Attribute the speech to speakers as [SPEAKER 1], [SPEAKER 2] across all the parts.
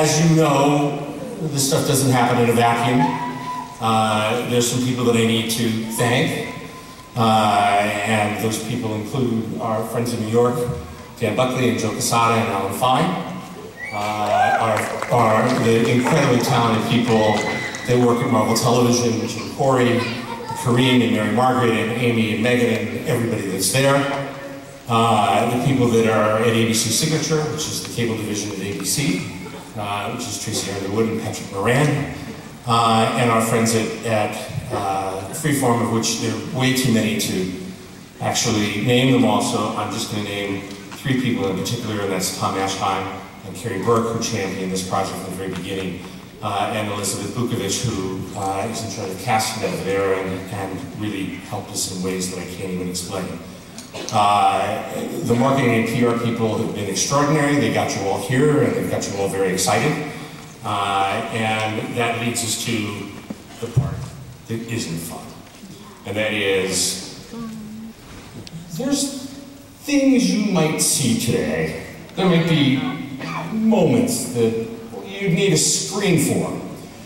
[SPEAKER 1] as you know, this stuff doesn't happen in a vacuum. There's some people that I need to thank, and those people include our friends in New York, Dan Buckley and Joe Quesada and Alan Fine, are the incredibly talented people that work at Marvel Television, Jim Corey, Corinne and Mary Margaret and Amy and Megan and everybody that's there. The people that are at ABC Signature, which is the cable division at ABC, which is Tracy Underwood and Patrick Moran, and our friends at Freeform, of which there are way too many to actually name them all, so I'm just going to name 3 people in particular, and that's Tom Aschheim and Carrie Burke, who championed this project from the very beginning, and Elizabeth Bukovic, who is in charge of casting over there and really helped us in ways that I can't even explain. The marketing and PR people have been extraordinary. They got you all here, and they've got you all very excited. And that leads us to the part that isn't fun. And that is, there's things you might see today. There might be moments that you'd need a screen for.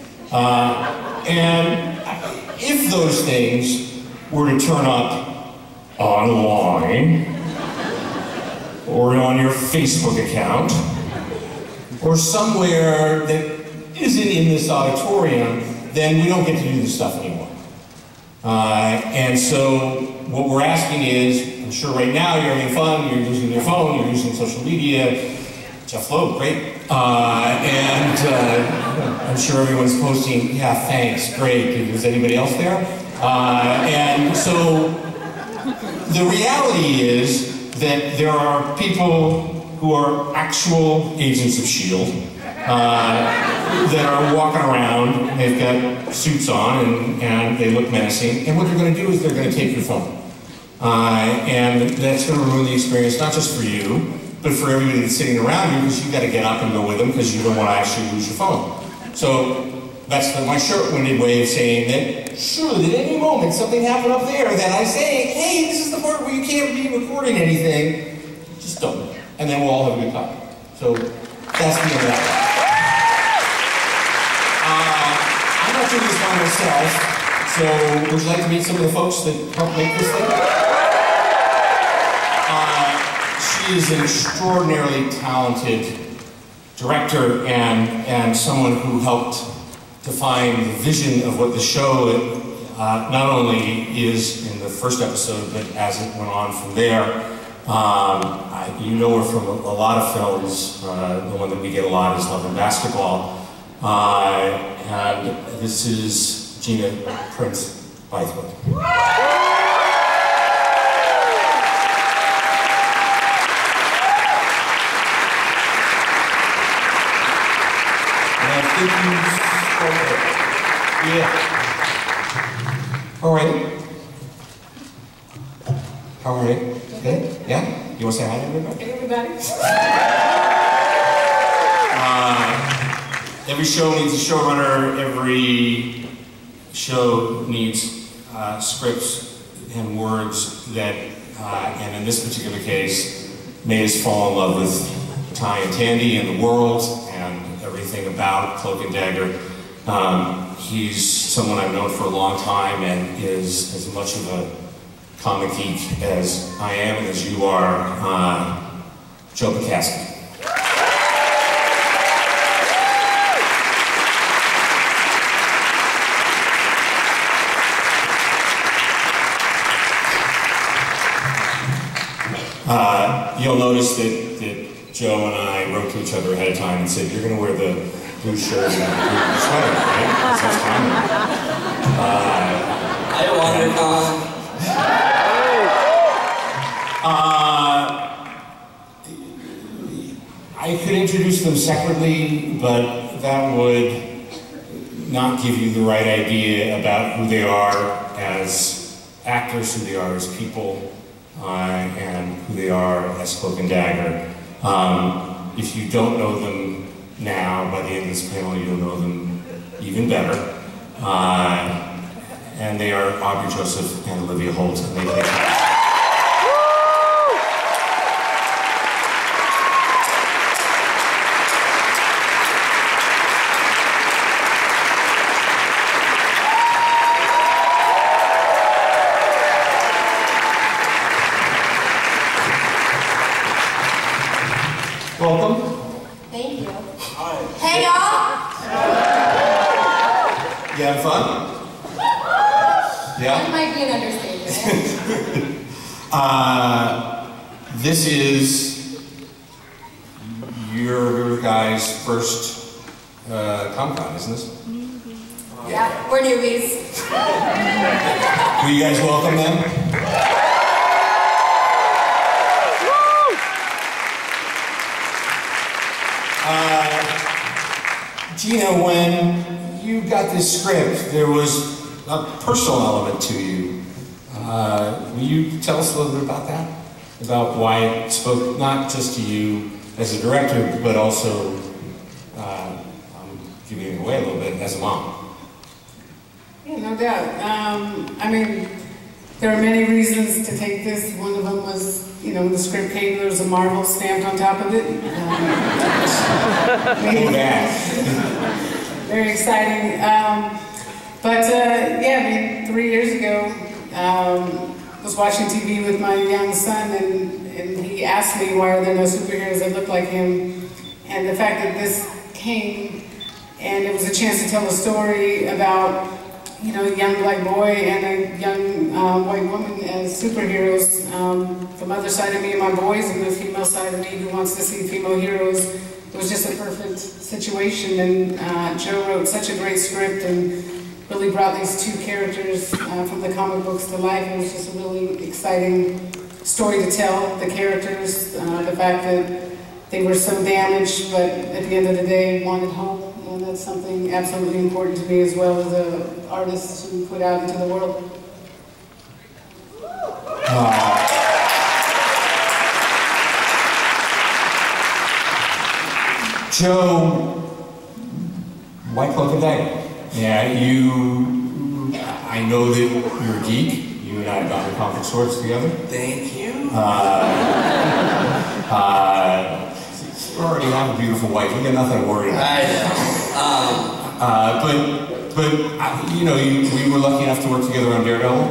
[SPEAKER 1] And if those things were to turn up online, or on your Facebook account, or somewhere that isn't in this auditorium, then we don't get to do this stuff anymore. And so what we're asking is, I'm sure right now you're having fun, you're using your phone, you're using social media. Jeff Loeb, great. And I'm sure everyone's posting, yeah, thanks, great. Is anybody else there? And so the reality is that there are people who are actual agents of S.H.I.E.L.D. That are walking around, they've got suits on, and they look menacing, and what they're going to do is they're going to take your phone. And that's going to ruin the experience, not just for you, but for everybody that's sitting around you, because you've got to get up and go with them, because you don't want to actually lose your phone. So that's my short-winded way of saying that, sure, at any moment something happened up there that I say, hey, this is the part where you can't be recording anything, just don't. And then we'll all have a good time. So that's the end of that. I'm not doing this by myself, so would you like to meet some of the folks that helped make this thing? She is an extraordinarily talented director and someone who helped define the vision of what the show not only is in the first episode, but as it went on from there. You know her from a lot of films. The one that we get a lot is Love and Basketball. And this is Gina Prince Bythewood. Yeah. All right. All right. Good? Yeah? You want to say hi to everybody?
[SPEAKER 2] Hey, everybody.
[SPEAKER 1] Every show needs a showrunner. Every show needs scripts and words that, and in this particular case, made us fall in love with Ty and Tandy and the world and everything about Cloak and Dagger. He's someone I've known for a long time and is as much of a comic geek as I am and as you are, Joe Picaski. You'll notice that Joe and I wrote to each other ahead of time and said, you're going to wear the blue shirt and the blue sweater, right? That's common.
[SPEAKER 3] Hi, Wondercon.
[SPEAKER 1] I could introduce them separately, but that would not give you the right idea about who they are as actors, who they are as people, and who they are as Cloak and Dagger. If you don't know them now, by the end of this panel, you'll know them even better. And they are Aubrey Joseph and Olivia Holt.
[SPEAKER 2] Hi.
[SPEAKER 3] Hey, y'all!
[SPEAKER 1] You having fun? Yeah?
[SPEAKER 3] That might be an understatement.
[SPEAKER 1] This is your guys' first Comic-Con, isn't this?
[SPEAKER 3] Yeah, we're newbies.
[SPEAKER 1] Will you guys welcome them? Gina, when you got this script, there was a personal element to you. Will you tell us a little bit about that? About why it spoke not just to you as a director, but also, I'm giving it away a little bit, as a mom.
[SPEAKER 4] Yeah, no doubt. I mean, there are many reasons to take this. One of them was, you know, when the script came, there was a Marvel stamped on top of it. Very exciting. Yeah, I mean, 3 years ago, I was watching TV with my young son, and he asked me, why are there no superheroes that look like him? And the fact that this came, and it was a chance to tell a story about, you know, a young black boy and a young white woman as superheroes. The mother side of me and my boys, and the female side of me who wants to see female heroes. It was just a perfect situation, and Joe wrote such a great script and really brought these two characters from the comic books to life. It was just a really exciting story to tell. The characters, the fact that they were so damaged, but at the end of the day wanted hope. And that's something absolutely important to me as well as an artist to put out into the world.
[SPEAKER 1] Joe, why Coak Dagger? Yeah, I know that you're a geek. You and I have gone to conference sorts together.
[SPEAKER 2] Thank you.
[SPEAKER 1] You already have a beautiful wife. You got nothing to worry about.
[SPEAKER 2] I know.
[SPEAKER 1] But you know, we were lucky enough to work together on Daredevil.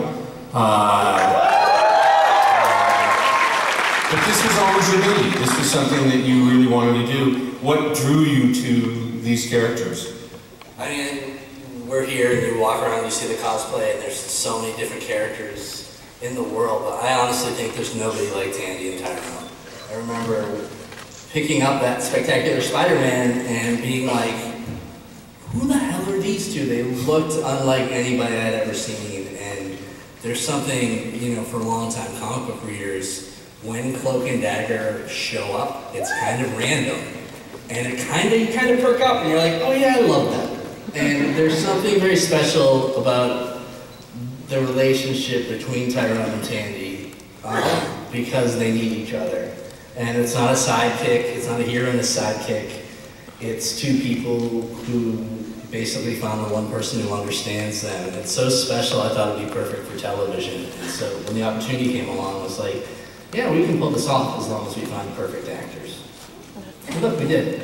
[SPEAKER 1] But this was always your baby. This was something that you really wanted to do. What drew you to these characters?
[SPEAKER 2] I mean, we're here and you walk around, you see the cosplay, and there's so many different characters in the world, but I honestly think there's nobody like Tandy and Tyrone. I remember picking up that Spectacular Spider-Man and being like, who the hell are these two? They looked unlike anybody I'd ever seen, and there's something, you know, for long-time comic book readers, when Cloak and Dagger show up, it's kind of random. And you kind of perk up and you're like, oh yeah, I love that. And there's something very special about the relationship between Tyrone and Tandy because they need each other. And it's not a sidekick, it's not a hero and a sidekick. It's two people who basically found the one person who understands them. And it's so special, I thought it'd be perfect for television. And so when the opportunity came along, I was like, yeah, we can pull this off as long as we find perfect actors. And look, we did.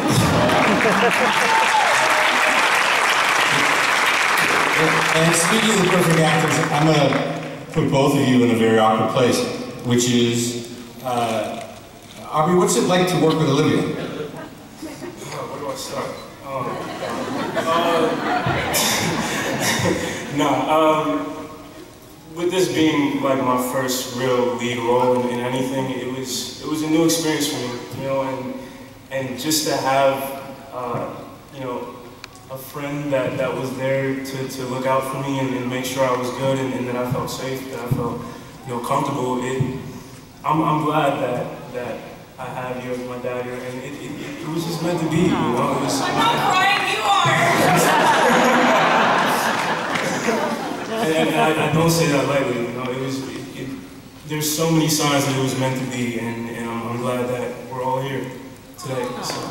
[SPEAKER 1] And speaking of the perfect actors, I'm going to put both of you in a very awkward place, which is, Aubrey, what's it like to work with Olivia?
[SPEAKER 5] Where do I start? With this being like my first real lead role in anything, it was a new experience for me, you know, and just to have, you know, a friend that was there to look out for me and make sure I was good and that I felt safe, that I felt, you know, comfortable. I'm glad that I have you as my dad here, and it was just meant to be, you know. It was,
[SPEAKER 3] I'm not crying, you are!
[SPEAKER 5] and I don't say that lightly, you know. There's so many signs that it was meant to be, and I'm glad that we're all here today.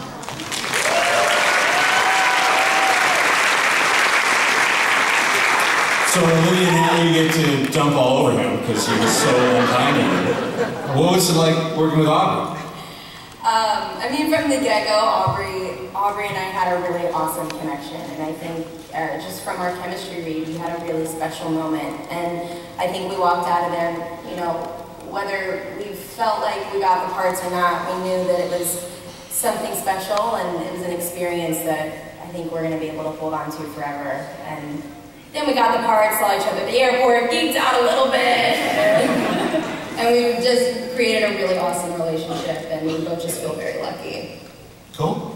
[SPEAKER 1] So Olivia, now you get to dump all over him because he was so unkind to you. What was it like working with Aubrey?
[SPEAKER 3] I mean, from the get-go, Aubrey and I had a really awesome connection, and I think just from our chemistry read, we had a really special moment. And I think we walked out of there, you know, whether we felt like we got the parts or not, we knew that it was something special, and it was an experience that I think we're going to be able to hold on to forever. And then we got the parts, saw each other at the airport, geeked out a little bit, and we just created a really awesome relationship, and we both just feel very lucky.
[SPEAKER 1] Cool.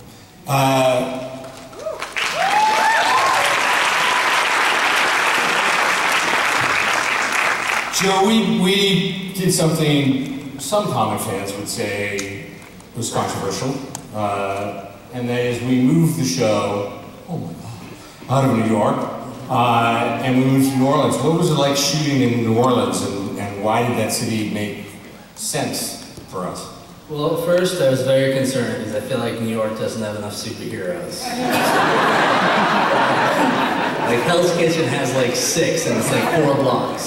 [SPEAKER 1] Joe, we did something some comic fans would say was controversial, and that is we moved the show, oh my God, out of New York, and we moved to New Orleans. What was it like shooting in New Orleans, and why did that city make sense for us?
[SPEAKER 2] Well, at first I was very concerned because I feel like New York doesn't have enough superheroes. Like Hell's Kitchen has like 6 and it's like 4 blocks.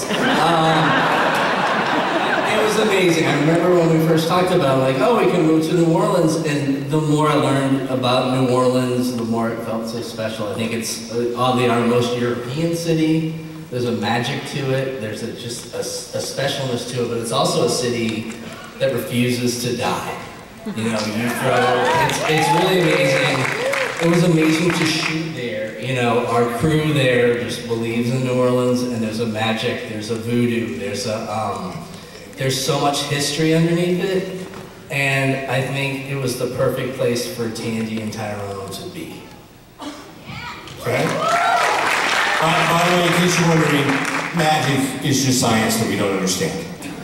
[SPEAKER 2] It was amazing. I remember when we first talked about like, oh, we can move to New Orleans, and the more I learned about New Orleans, the more it felt so special. I think it's oddly our most European city. There's a magic to it. There's just a specialness to it, but it's also a city that refuses to die. You know, it's really amazing. It was amazing to shoot there. You know, our crew there just believes in New Orleans, and there's a magic, there's a voodoo, there's so much history underneath it, and I think it was the perfect place for Tandy and Tyrone to be.
[SPEAKER 1] Okay. By the way, in case you're wondering, magic is just science that we don't understand.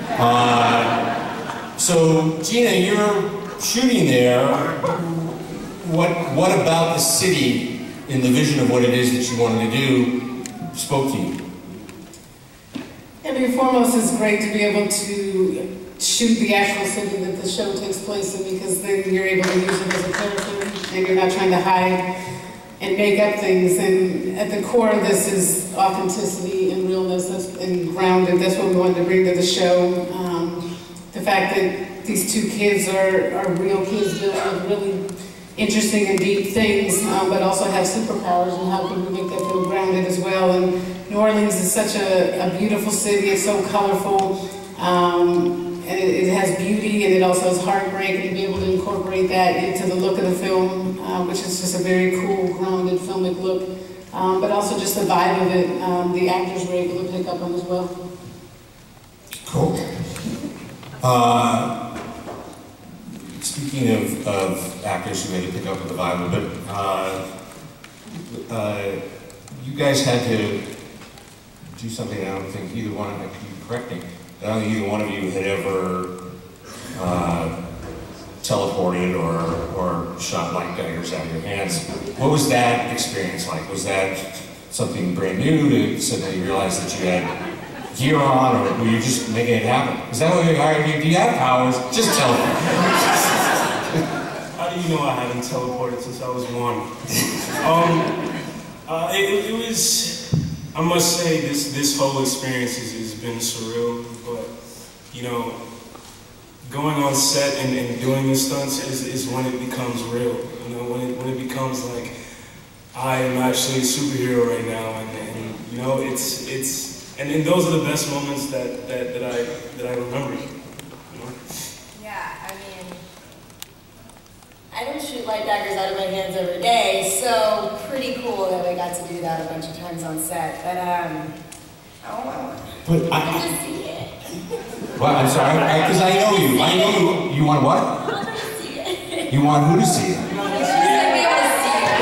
[SPEAKER 1] So, Gina, you're shooting there. What about the city, in the vision of what it is that you wanted to do, spoke to you?
[SPEAKER 4] I mean, foremost, it's great to be able to shoot the actual city that the show takes place in, because then you're able to use it as a character, and you're not trying to hide and make up things. And at the core of this is authenticity and realness and grounded. That's what we wanted to bring to the show. The fact that these 2 kids are real kids dealing with really interesting and deep things, but also have superpowers, and how can we make that feel grounded as well. And New Orleans is such a beautiful city. It's so colorful, and it has beauty, and it also has heartbreak, and to be able to incorporate that into the look of the film, which is just a very cool, grounded, filmic look, but also just the vibe of it, the actors were able to pick up on as well.
[SPEAKER 1] Cool. Speaking of actors who had to pick up on the vibe a bit, you guys had to do something I don't think either one of you, correct me, I don't think either one of you had ever teleported or shot light daggers out of your hands. What was that experience like? Was that something brand new to suddenly realize that you had gear on, or were you just making it happen? Is that what you hired you? Do you have powers? Just tell me.
[SPEAKER 5] How do you know I haven't teleported since I was 1? It was, I must say, this whole experience has been surreal, but, you know, going on set and doing the stunts is when it becomes real. You know, when it becomes like, I am actually a superhero right now, and you know, and those are the best moments that I remember. You know?
[SPEAKER 3] Yeah, I mean, I don't shoot light daggers out of my hands every day, so pretty cool that we got to do that a bunch of times on set. But I just see it.
[SPEAKER 1] What? I'm sorry, because I know you. I know you. You want what?
[SPEAKER 3] I want to see it.
[SPEAKER 1] You want who to see it?
[SPEAKER 3] I want to be able to see it.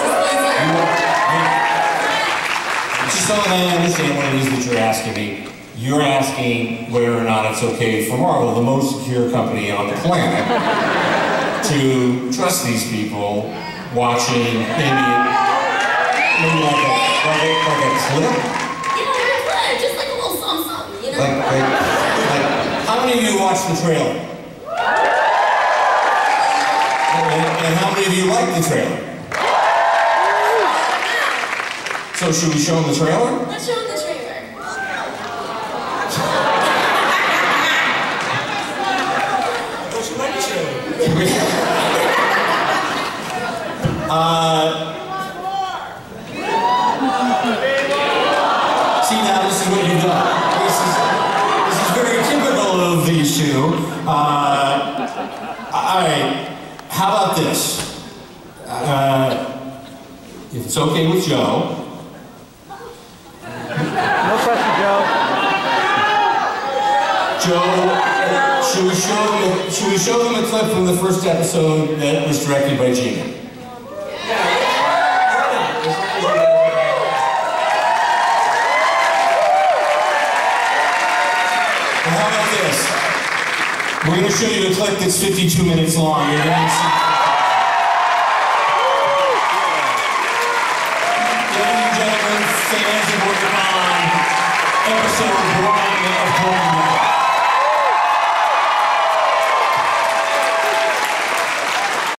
[SPEAKER 1] Just so that I understand what it is that you're asking me. You're asking whether or not it's okay for Marvel, the most secure company on the planet, to trust these people watching maybe like a clip?
[SPEAKER 3] Just like a little something, you know?
[SPEAKER 1] Like, how many of you watched the trailer? And how many of you liked the trailer? So should we show them the trailer?
[SPEAKER 3] Let's show them the trailer.
[SPEAKER 5] Don't you like the trailer?
[SPEAKER 1] See, now this is what you've done. This is very typical of these two. All right. How this? If it's okay with Joe.
[SPEAKER 6] No pressure, Joe.
[SPEAKER 1] Joe, should we show them a clip from the first episode that was directed by Gina? Well, how about this? We're going to show you a clip that's 52 minutes long. You're going to see. Ladies and gentlemen, fans of Wondercon, episode 1 of Coak Dagger.